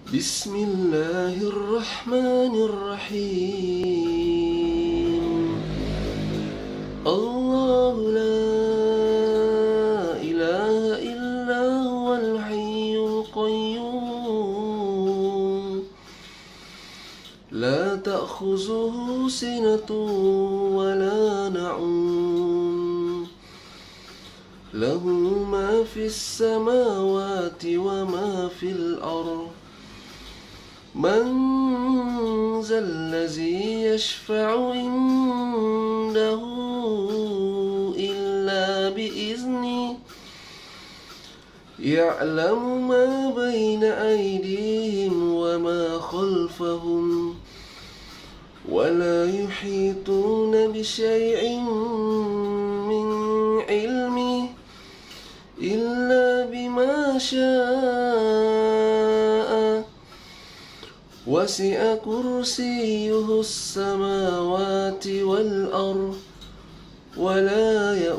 بسم الله الرحمن الرحيم. الله لا إله إلا هو الحي القيوم لا تأخذه سنة ولا نعوم له ما في السماوات وما في الأرض من ذا الذي يشفع عنده إلا بإذنه يعلم ما بين أيديهم وما خلفهم ولا يحيطون بشيء من علمه إلا بما شاء وسع كرسيه السماوات والأرض ولا يؤوده